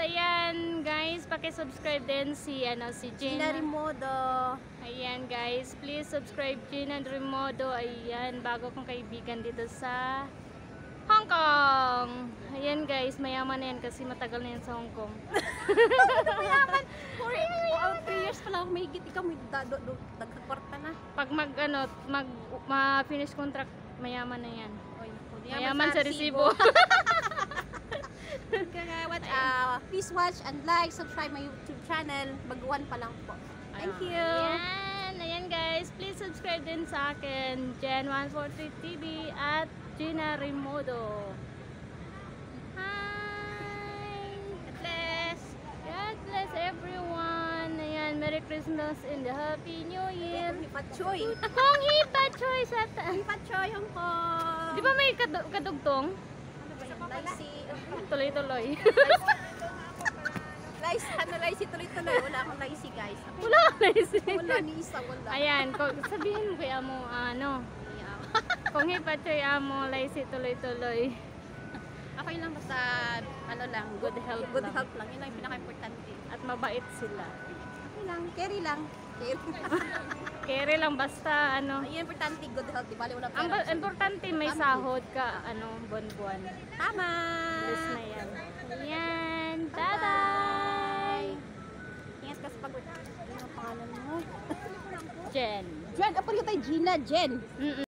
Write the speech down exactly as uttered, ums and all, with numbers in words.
ayan guys, paki-subscribe din si ano si Gina Gina. Rimodo. Ayan guys, please subscribe Gina Rimodo. Ayan, bago kong kaibigan dito sa Hong Kong. Ayan guys, mayaman na yan kasi matagal na yan sa Hong Kong. Mayaman. For three years pa lang mahigit ikaw may dagkakwarta na. Pag mag ano, mag ma-finish contract, mayaman na yan. Oy, Mayaman sa resibo. Kaya what uh, please watch and like, subscribe my YouTube channel. Baguhan pa lang po. Thank you. Ayan, ayan guys, please subscribe din sa akin, Gen one forty T V at Gina Rimodo. Hi! God bless. God bless everyone. Ayan, Merry Christmas and Happy New Year. Patchoy. Kung hipa choy sa ta. Patchoy Hong Kong. Di ba may kadu- kadugtong? Ano ba yan? Laisi. Tuloy-tuloy. Laisi. Ano laisi tuloy-tuloy? Wala akong laisi guys. Wala ka na isi. Wala ni isa. Wala. Ayan, kung sabihin mo kaya mo ano, kung hipa choy amo, laisi tuloy-tuloy. Okay lang basta ano lang. Good health Good lang. health lang. Yun lang yung pinaka-importante. At mabait sila. Okay lang. Carry lang. Carry. Kere lang basta ano. Ayun, importante, good health. Di bali, wala Ang pera. ba- importante may sahod ka ano buwan-buwan. Tama! Yes na yan. Ayan. Bye-bye! Bye-bye. Ingat ka sa pag... Ano ang pangalan mo? Jen. Jen! Apa rin tayo? Gina Jen! Mm-mm.